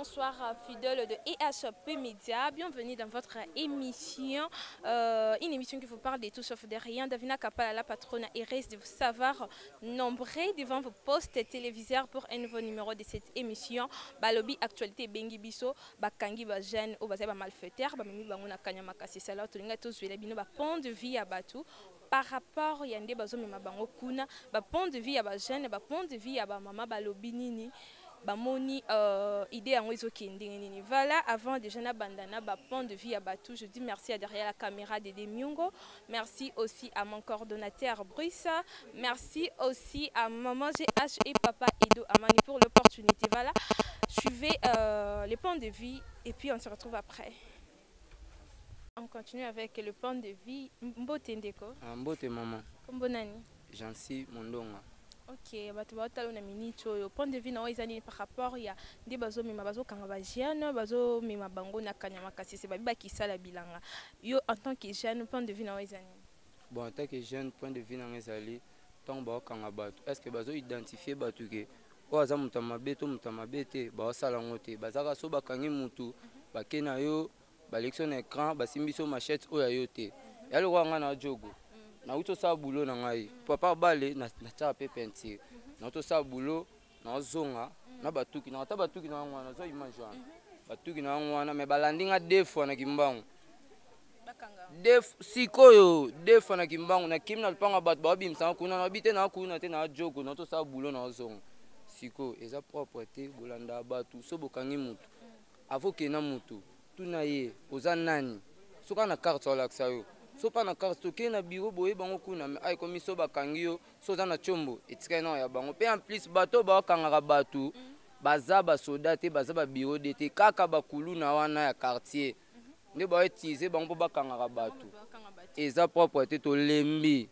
bonsoir fidèles de EHP Média. Bienvenue dans votre émission, une émission qui vous parle de tout sauf de rien. Davina Kapala, la patronne, et reste de vous savoir nombreux devant vos postes téléviseurs pour un nouveau numéro de cette émission. Balobi actualité Bengi Biso, Bakangi Bajen, Obaza malfaiteur, Bamimi Banguna Kanyamaka, c'est ça là, tout le monde tous les bino, pont de vie à Batou. Par rapport à Yande Bazo Mabango Kuna, pont de vie à Bajen, pont de vie à Mama Balobi Nini. Bamoni idée en nini. Voilà, avant déjà na bandana pont de vie à Batou, je dis merci à derrière la caméra de Demiongo, merci aussi à mon coordonnateur Brussa, merci aussi à maman GH et papa Edo Amani pour l'opportunité. Voilà, suivez les ponts de vie et puis on se retrouve après. On continue avec le pont de vie Mbote Ndeko. Mbote maman. Kombonani. Jansi Mondonga. Ok, bato baotala na minute oyo pont de vie na ezani par rapport ya nde bazomema bazokanga bajeune bazomema bango na kanyama kasi se babi bakisala bilanga yo en tant que jeune pont de vie na ezani. Bon, en tant que jeune point de vue na ezali tant baokanga bato est-ce que bazo identifier bato ke o aza mutu mabe to mutu mabe te baosala ngo te bazaka so bakangi mutu bakena yo balektion na écran basimbi so machette oyo yo te yalo kwanga na jogo na uto sa boulot na ngai papa bale na cha pe peinture na uto sa boulot na zonga na batuki na ta batuki na ngwana zo image wana batuki na ngwana me balandinga defo na kimbangu Bakanga def sikoyo defo na kimbangu na kimna lpanga bat babimsa kuna na bite na kuna te na jogo na uto sa boulot na zonga siko eza propreté bolanda batu so bokangi mutu avoke na mutu tuna ye oza nani soka na carte wala ksayo so pa na carte toke na bureau boye bango kuna me ay komi so bakangi yo so za na chombo etika na ya bango pe en plus bato ba kangaka batu baza ba soda te baza ba bureau de te kaka bakulu na wana ya quartier nde ba utiliser bango ba kangaka batu eza propreté to lembi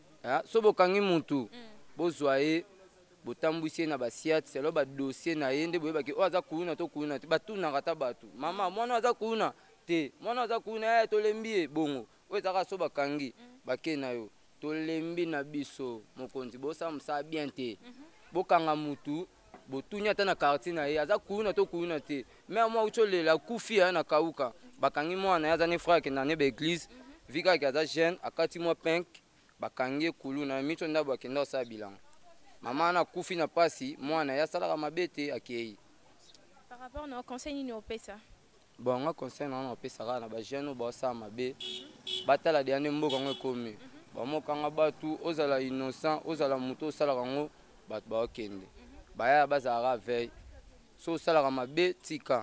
so bokangi mutu bozwa ye botambwisi na basiat selo ba dossier na ye nde boye baki o aza kuna to kuna te batuna kata batu mama mwana aza kuna te mwana aza kuna to lembi bongo oyo ezaka so bakangi bakena yo tolembi na biso mokonzi bosamisa bien te bokanga mutu botunya ata na quartier na ye aza kuna to kuna te me amwa ucholela kufi ya na kauka bakangi mwana aza ne frère na ne ba église vika ki aza jeune akati mwa pink bakangi kulu na micho ndabo akenda osala bilanga mama na kufi na pasi mwana ya salaka mabete akei par rapport na conseil nini opesa. Bon, nga conseil na opesaka na ba jeune ba sa mabe batala de ane mboka ngo ekomi ba mokanga batu ozala innocent ozala mutu osalaka ngo batu ba okende baya bazala veille so osalaka mabe tika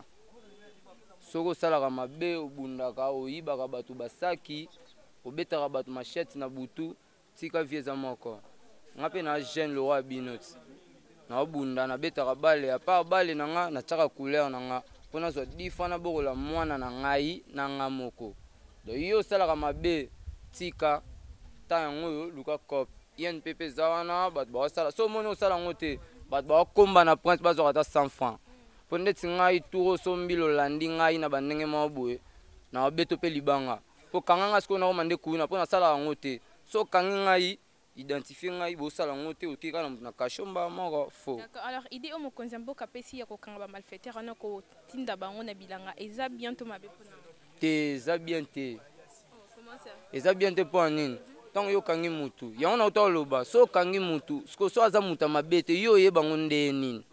soko osalaka mabe obundaka oyibaka batu basaki obetaka batu machette na butu tika vieza moko nga pe na jeune le roi binoti na obunda na betaka bale a part bale na nga na tsaka couleur na nga pona zo difana bokola mwana na ngai na nga moko do yo salaka mabe tika ta yango yo luka cop yen pepe zawana bat ba sala so mono sala ngote bat ba komba na prince bazo ata 100 francs ponde tingai turo so mbilo landi ngai na bandenge maboye na beto pe libanga po kanganga siko na mande kuna pona sala ngote so kangi ngai identifier ngai bo sala ngote okika na kashomba moko fo. D'accord. Alors idée au mokonzi mboka pesi ya kokanga ba malfaiteur na ko tinda bango na bilanga eza bientôt mabe pona te eza bien te comment ça eza bien te po nini tant yo kangi mutu yango na uta loba so kangi mutu sko so aza muta mabe te yo ye bango nde nini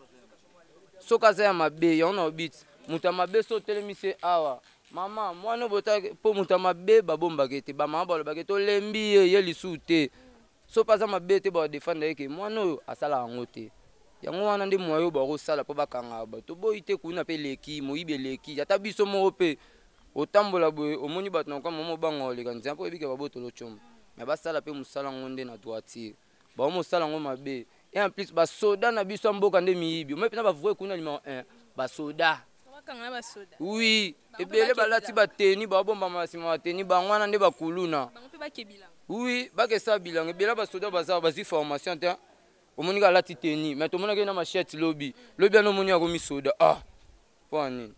so kaza ya mabe yango na obit muta mabe so telemise awa mama mwana bota po muta mabe babomba kete ba mama balo baketo lembi ye lisu te so paza mabe te ba defendre yeke mwana oyo asala ngo te yango wana nde moyo ba ko sala po bakanga bato boyi te kuna pe leki moyibe leki ata biso mo pe otambola boye omoni bato na kwa momo bango oleka nzambe po ebike babotolo chombo me basala pe musala ngo nde na droitier ba mo sala ngo mabe et en plus ba soda na biso mboka nde miyibi mo pe na ba vrai kuna numéro 1 ba soda bakanga ba soda oui ebele balati bateni ba bomba masima bateni ba ngwana nde bakuluna bango pe bakebila oui bakesa bilanga ebele ba soda baza bazi formation te omoni ka lati teni mais to mona ke na machette lobby ano moni akomi soda po nini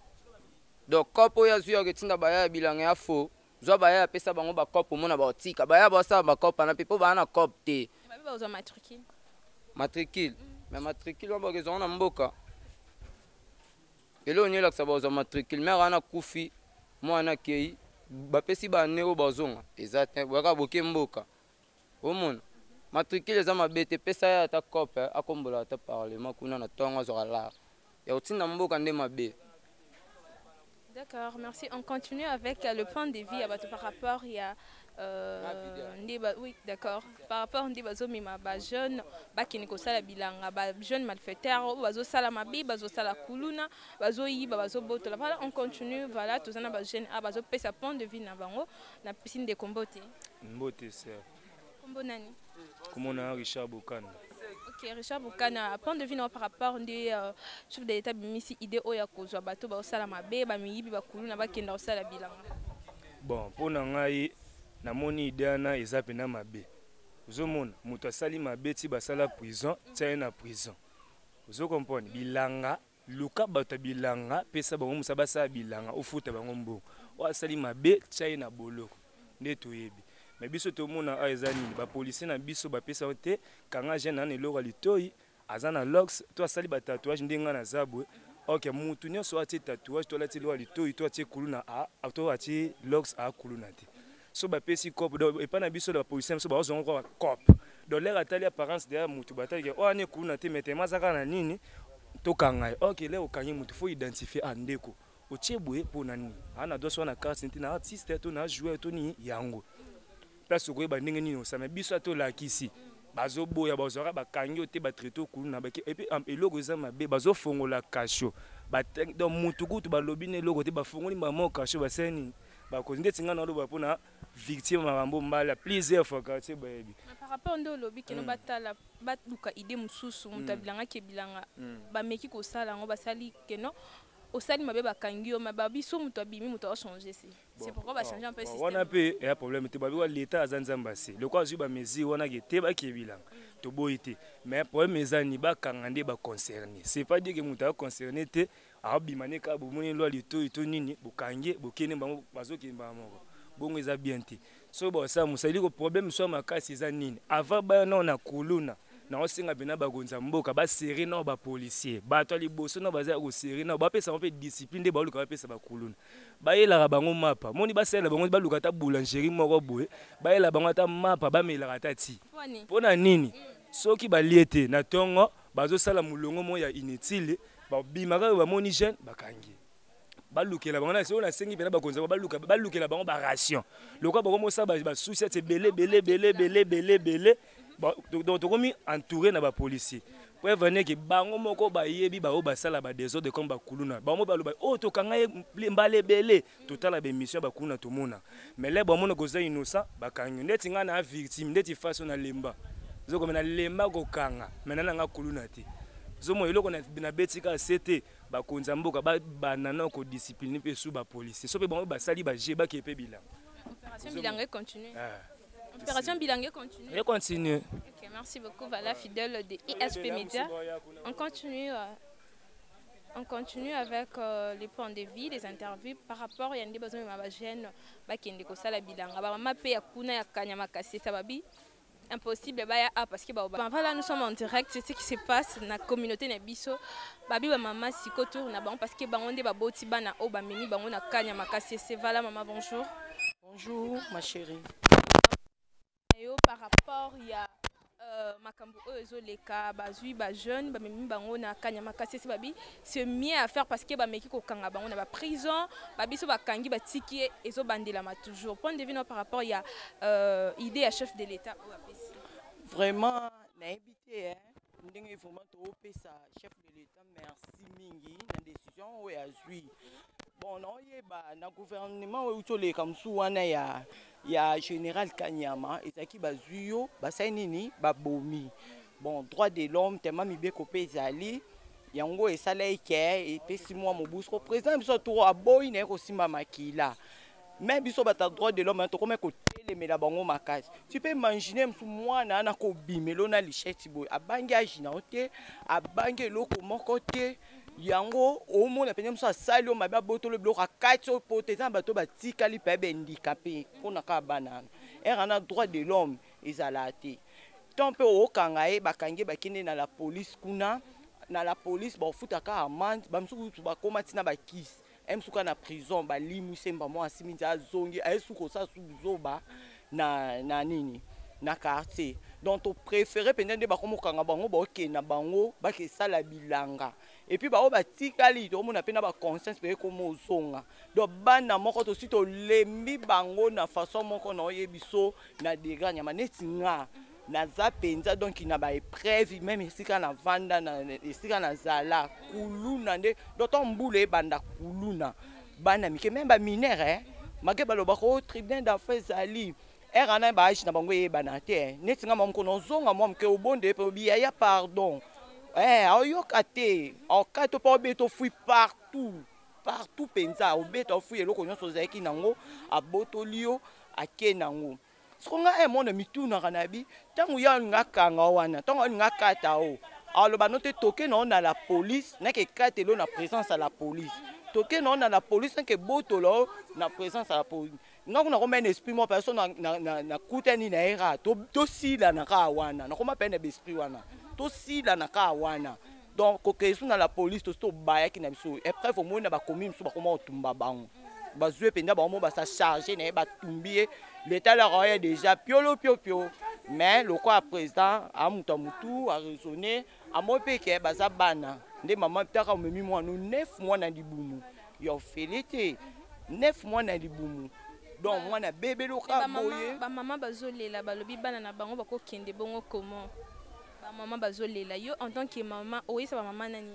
donc kopo ya zuya ke tinda baya bilanga ya fo zwa baya pesa bango ba kopo mona ba otika baya ba sa ba kopo na pepo ba na kopo te babe ba oza matricule mais matricule on ba ke zona mboka elo ni laksa bazo matricule mère ana kufi mwana kei bapesi bane o bazonga ezate baka boke mboka omona matricule za mabete pesa ya ta cope akombola ta parlement kuna na tonga zo la ya utinda mboka nde mabe. D'accord, merci. On continue avec le point de vue par rapport oui, d'accord. Par rapport à bazo mima ba jeune ba kiniko sala bilanga ba jeune malfaiteur bazo sala mabi bazo sala kuluna bazo yi bazo boto la voilà on continue voilà tous na ba jeune bazo pesa point de vue na bango na piscine de combote mbote c'est combo nani comment on a Richard Bokana. Ok, Richard Bokana, point de vue par rapport des chefs de l'État bimisi idée oya kozwa bato ba sala mabe ba miyibi ba kuluna ba kenda sala bilanga. Bon, pour ngai na moni idée na eza pena mabe. Ozomona muto asali mabe ti basala prison, tia na prison. Ozo comprendre bilanga luka bato bilanga pesa bango musa basala bilanga ofuta bango mbo. O asali mabe tia na boloko. Nde toyebi. Mais biso to mona a eza nini ba policier na biso ba pesa te kanga jeune na eloko litoi azana lox to asali ba tatouage ndenga na zabwe. OK, mutu nyonso ati tatouage to lati lo litoi to ati kuluna a to ati lox a kuluna te. So ba pesi cop do e pa na biso la policier so ba ozongo kwa cop. Do l'air atali apparence de mutu batali o ane kuluna te mete mazaka na nini to kanga. OK, le o kanyi mutu faut identifier andeko. O chebwe po nani. Ana do so na carte na artiste to na joueur to ni yango. Place ko ba ndenge nini osama biso to la kisi bazo boya bazora bakangi ote ba traité kuluna ba et puis eloko za mabe bazo fongola kasho ba donc mutu kutu ba lobi ne eloko te ba fongoli mama kasho ba seni ba ko ndeti ngana lo ba pona victime mambo mbala plusieurs fois quartier ba yebi par rapport ndo lobi ke no batala batuka idée mususu mutabilanga ke bilanga ba meki ko sala ngo basali ke no osali mabe bakangi yo mababi so muto abimi muto a changer c'est pourquoi ba changer un peu système. On a peu un problème te babi wa l'état azanzamba se le quoi zuba mezi wana ke te ba ke bilanga to boité mais problème ezani ba kangande ba concerné c'est pas dire que muto a concerné te a bimane ka bo moni lo lito ito nini bokange bokene bango bazoki moko bongo eza bien te so ba ça musali ko problème so makasi eza nini avant ba na kuluna na osinga bena bagonza mboka ba serré na ba policier ba to liboso na baza ko serré na ba pesa pe discipline de ba luka ba pesa ba kuluna ba yela bango mapa moni ba sela bango ba luka ta boulangerie moko boye ba yela bango ta mapa ba mela ta ti pona nini soki ba liete na tongo bazo sala mulongo mo ya inutile ba bimaka ba moni jeune bakangi balukela bango na se ona sengi bena bakonza balukela bango ba ration lokwa bango mo sa ba souci c'est belé donc tokomi entouré na ba policier pour venir que bango moko ba yebi ba o ba sala ba désordre comme ba kuluna bango ba loba o to kanga mbale belé total ba mission ba kuluna to mona mais les bango ko za innocent ba kanyo ndeti nga na victime ndeti façon na lemba zo comme na lemba ko kanga menana nga kuluna ti zo mo eloko na betika c'était ba konza mboka ba banana ko discipline pe sous ba policier so pe bango ba sali ba je ba ke pe bilan opération bilangue continue. Opération bilangue continue. Et continue. Ok, merci beaucoup. Voilà, fidèle de ISP Média. On continue avec les points de vie, les interviews par rapport à des besoins de ma jeune qui est la bilanga. Ma paix à Kuna ya Kanyama Kassi Sababi. Impossible parce que voilà, nous sommes en direct, c'est ce qui se passe dans la communauté Nabiso. Babi ba maman siko tour na bango parce que bango nde ba boti bana o ba mimi bango na Kanyama Kassi. Voilà maman, bonjour. Bonjour ma chérie. Par rapport il y a makambo ozo leka bazui ba jeune ba memi bango na Kanyama Kassi babi c'est mieux à faire parce que ba meki ko kanga bango na ba prison babi so ba kangi ba tiki ezo bandela ma toujours point de vue par rapport il y a idée à chef de l'état ou APC vraiment na habité ndenge vraiment to pesa chef de l'état merci mingi na décision o ya zui bon na oyeba na gouvernement o utole comme wana ya général Kanyama ezaki bazuyo basai nini babomi bon droit de l'homme tellement mibeko pezali yango esala eke epesi mwa mobusu ko président biso to aboyi na ko simba makila mais biso bata droit de l'homme to comme ko telemela bango makasi tu peux imaginer mwana na ko bimelo na lichette boy abangi ajina ote abangi loko moko te yango au monde penya mso asali o maba botolo biloko akati o poteza bato batikali pe handicapé pona ka banana erana droit de l'homme ezala te tant pe o kanga e bakangi bakine na la police kuna na la police ba futaka amende ba msuku ba koma tina ba kiss emsuka na prison ba limu semba mo asimi za zongi ayesuko sa suzoba na nini na quartier donc to préféré pendant ba komokanga bango ba ok na bango ba ke sala bilanga et puis ba o ba tikali to mona pena ba conscience pe ko mozonga donc bana moko to sito lembi bango na façon moko na oyebiso na deganya maneti nga na za penza donc na ba épreuve même esika na vanda na esika na zala kuluna nde doto mbule banda kuluna bana mike même ba minere make baloba ko tribunal d'affaires ali era na ba age na bango ye banate neti nga mam ko no zonga mam ke obonde pe biya ya pardon ayoka te okato pa obeto fui partout penza obeto fui eloko nyonso zaki nango abotolio ake nango songa mona mituna kanabi tangu ya ngakanga wana tangu ngakata o aloba note toke na la police na ke katelo na présence à la police toke na la police na ke botolo na présence à la police ngako na koma esprit mo personne na kutani na era to sila na ka wana na koma pene esprit wana to sila na ka wana donc kokesu na la police to baya ki na biso et preuve mo na ba komi biso ba koma otumba bango bazwe penda ba mo ba sa charger na ba tumbie l'état la roya déjà piolo mais le quoi président a mutu a raisonné a mo peke baza bana nde maman pitaka memi mo no 9 mois na libumu yo felete 9 mois na libumu donc moi na bébé lo ka boye ba maman bazolela balobi bana na bango bako kende bongo comment ba maman bazolela yo en tant que maman oyisa ba maman nani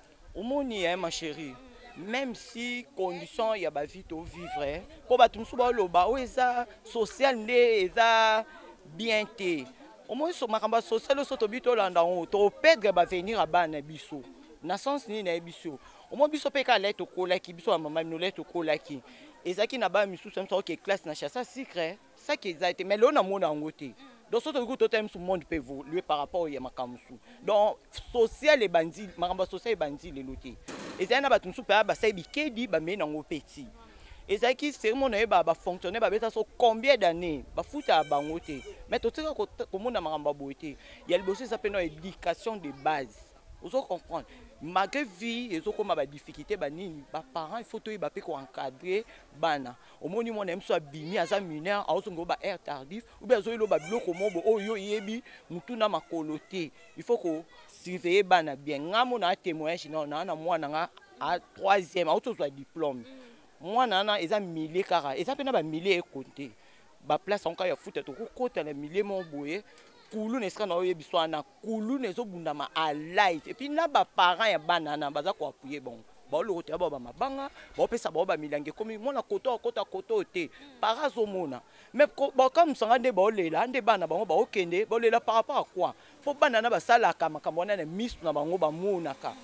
omoni ma chérie même si condition ya ba vie to vivre pour ba tumsu ba loba o eza social nde eza bien te omoni so makamba social so to bito landa on to perdre ba venir a bana biso na sens ni na biso omo biso pe ka leto kola ki biso maman no leto kola ki ezaki na ba misu sem so ke classe na chassa secret ça qui a été mais là on a mona ngote donc surtout que tout le monde peut évoluer par rapport à makamusu donc social et bandit makamba social et bandit les lotés et ça na ba tumsu pa ba sai bikedi ba mena ngo petit et ça qui cérémonie ba fonctionner ba beta so combien d'années ba futa ba ngote mais tout ça ko mona makamba boité il y a le bossé ça peut éducation de base vous comprendre malgré vie et zo comme ba difficulté ba nini ba parents il faut to ba pe ko encadrer bana au moni mon aime so bimi aza mineur a zo ba air tardif ou bien zo lo ba biloko mobo oyo yebi mutuna makoloté il faut ko surveiller bana bien ngamo na témoignage na mwana nga a 3e a auto so diplôme mwana na eza millier kara eza pe na ba millier e compter ba place encore ya foot to ko kota na millier mon boye kulu nesika na oye biso na kulu nezo bundama à live et puis na ba parents ya banana baza ko appuyer bon ba lo kote ba mabanga ba pesa ba milange komi mona koto te para zo mona mais ba comme sanga nde ba olela nde bana bango ba okende ba olela par rapport à quoi po banana ba sala ka makambo na miss na bango ba mona ka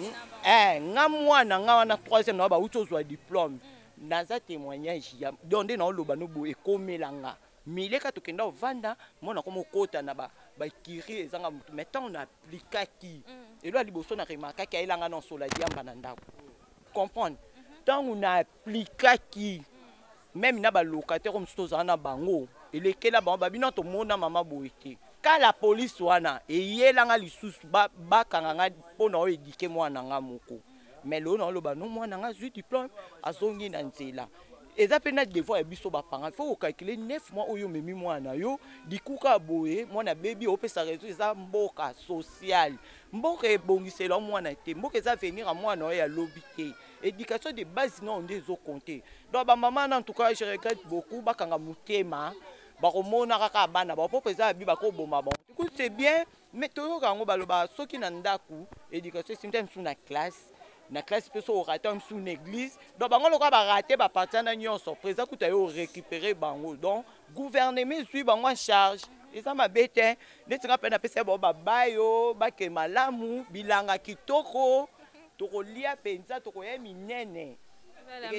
nga mwana nga wana 3e na ba uto zo diplôme naza témoignage ya donde na loba no bo ekomelanga mileka tokenda ovanda mona komo kota na ba kiri ezanga mutu metant on applique qui et là liboso na remarka ki elanga na sola diamba na ndako comprendre tant on applique qui même na ba locataire comme stoza na bango elekela bango babina to mona mama boité ka la police wana e yelanga lisusu ba kanganga pona o éduquer mwana nga moko mais lo na loba no mwana nga zu diplôme azongi na nzela eza pena devoir biso ba parents faut calculer 9 mois oyo memi mwana yo dikuka boye mwana baby opesa réseau eza mboka social mboka ebongisela mwana te mboka eza venir à mwana ya lobité éducation de base non ndezo compter donc ba maman en tout cas je regrette beaucoup bakanga mutema bakomona kaka bana ba popo eza bi bakoboma bon écoute c'est bien mais toyoka ngo baloba soki na ndaku éducation système sous na classe peso orateur sous une église donc bango loka ba rater ba partir na nyonso président kuta yo récupérer bango donc gouvernement suit bango en charge eza mabete netinga pe na pesa ba bayo ba ke malamu bilanga kitoko toko lia penza toko ya minene. Voilà,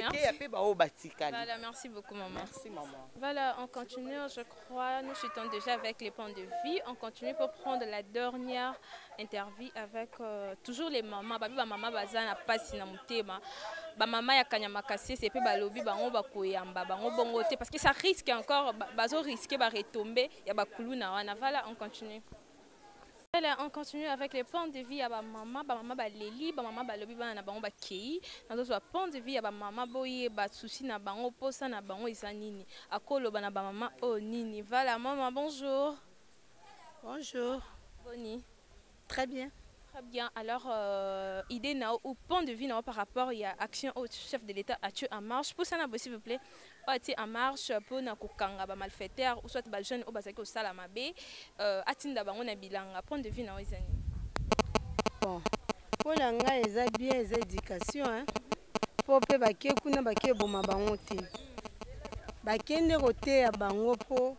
merci beaucoup, maman. Merci, maman. Voilà, on continue, je crois. Nous chutons déjà avec les points de vie. On continue pour prendre la dernière interview avec toujours les mamans. Babi, maman, bazana passe na mutema. Ba maman ya kanyamakasi, c'est pe balobi bango bakoyamba bango bongote parce que ça risque encore bazo risquer ba retomber ya ba kuluna wana. Voilà, on continue. Là, on continue avec les points de vie à ma maman, ba leli, ba maman ba lobi ba na bango ba kei. Dans d'autres points de vie à ma maman boye ba souci na bango posa na bango isanini. Akolo ba na ba maman oh nini. Voilà maman bonjour. Bonjour. Boni. Très bien. Très bien. Alors idée na ou point de vue na par rapport il y a action au chef de l'État a tué en marche. Pour ça na s'il vous plaît. Ati en marche pour na kokanga ba malfaiteur ou soit ba jeune au basaki au salama be atinda bango na bilanga point de vue na izani. Bon. Pour la nga eza bien eza éducation hein. Pour pe ba ke kuna ba ke boma bango te. Ba kende roté ya bango po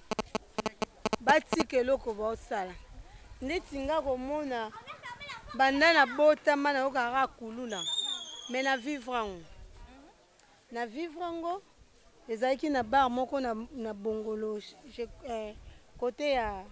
bati keloko ba osala. Neti nga komona banda na bota mana okara kuluna. Mais na vivre ngo. Na vivre ngo ezaki na bar moko na bongolo côté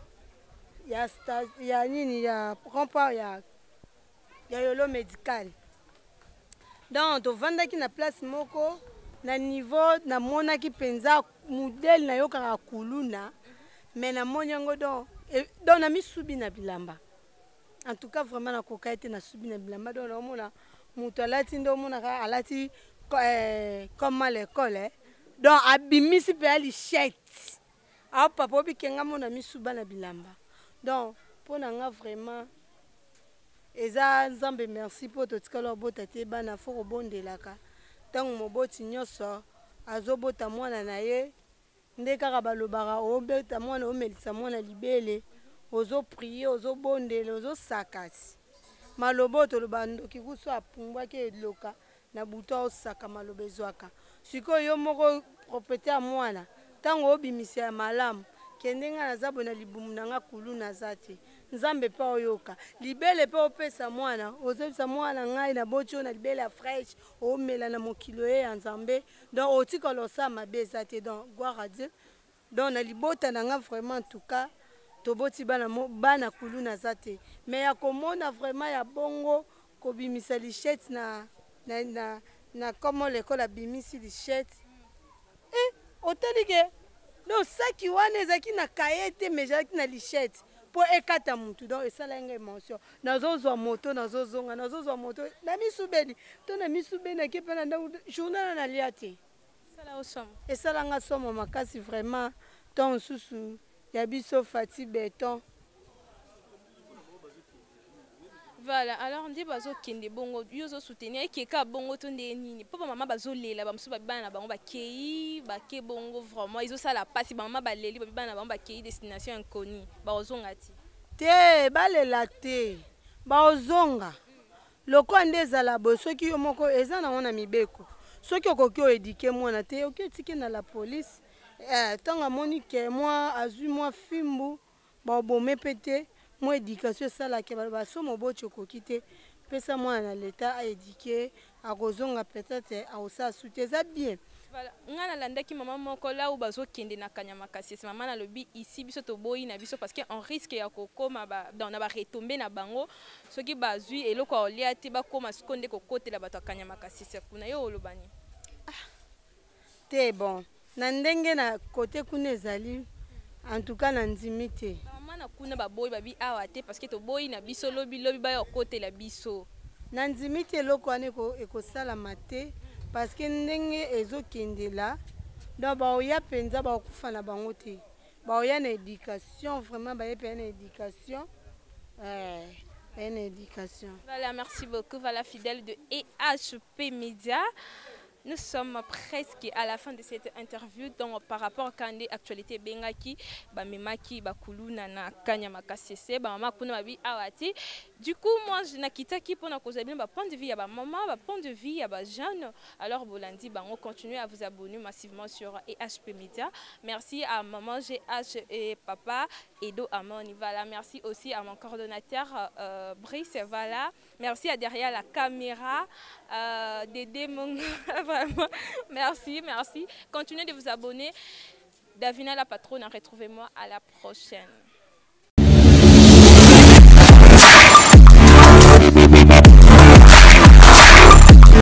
ya nini ya rempart ya yolo médical. Donc to vandaki na place moko na niveau na monaki penza modèle na yokaka kuluna mais na monyango donc na misubi na bilamba. En tout cas vraiment na kokaite na subi na bilamba donc na mona muto alati ndo mona alati comme à l'école donc abimisi pe ali chete a papa bi kenga mona misuba na bilamba donc pona nga vraiment eza nzambe merci po to tikalo bota te bana foko bondelaka tango moboti nyoso azobota mwana na ye nde kaka balobaka obeta mwana omelisa mwana libele ozo prier ozo bondela ozo sakasi malobo toloba ndoki kuso apumbwaki eloka na buto osaka maloba ezwaka sikoyo yo moko propriétaire mwana tango obimisi ya malamu kende nga naza bona libumu na nga kulu naza te nzambe pa oyoka libele pe opesa mwana ozobisa mwana ngai na boti oyo na libele ya fraîche omela na mokilo ye ya nzambe donc otikala osala mabe eza te donc gloire à Dieu donc na libota na nga vraiment en tout cas toboti bana kulu naza te mais ya komona vraiment ya bongo kobimisa lichette na comment l'école abimisi lichette otalike donc saki wana ezaki na kaye te mais ezalaki na lichette po ekata mutu donc esala nga émotion nazozwa moto nazozwa moto na misubeli to na misubeli nake mpe na ndako journal nalia te esala nga somo makasi vraiment ton mosusu ya biso fati beton. Voilà, alors on dit bazo kende bongo yozo soutenir keka bongo to nini papa maman bazo lela ba musu ba bana bango ba kei ba ke bongo vraiment izo sala pasi ba maman ba leli ba bana bango ba kei destination inconnue ba ozonga ti te ba lela te ba ozonga loko ndezala bo soki yo moko eza na wana mibeko soki okoki o éduquer mwana te oki tiki na la police tanga moni ke moi azui moi fimbu ba bomé pété moi éducation sala ke ba somo bocho kokite pesa moi na l'état a éduquer a kozonga peut-être a osa soute ça bien. Voilà, ngana landaki maman moko là où bazo kende na kanyama kasi maman na lobi ici biso to boyi na biso parce que on risque ya kokoma dans na ba retomber na bango soki bazui eloko olia te ba koma skonde kokote la bato kanyama kasi kuna yo olobani. Te bon na ndenge na côté kuna ezali en tout cas na ndimi te na kuna ba boy babi awa te parce que to boy na biso lobi ba yo côté la biso na ndimi te loko ane ko sala mate parce que ndenge ezokende la donc ba oya penza ba kufa na bango te ba oya na éducation vraiment ba yepe na éducation une éducation. Voilà, merci beaucoup. Voilà, fidèle de EHP Media. Nous sommes presque à la fin de cette interview. Donc, par rapport à l'actualité Bengaki, Memaki, Bakuluna, na Kanyama Kasese, Mama Kuna Babi Awati. Du coup, moi, je n'ai quitté qui pour nous causer bien point de vue à maman, point de vue à jeune. Alors, Bolandi, on continue à vous abonner massivement sur EHP Media. Merci à maman GH et papa Edo Amoni. Voilà, merci aussi à mon coordonnateur Brice. Voilà, merci à derrière la caméra Dédé Mongo. Vraiment, merci, merci. Continuez de vous abonner. Davina la patronne, retrouvez-moi à la prochaine.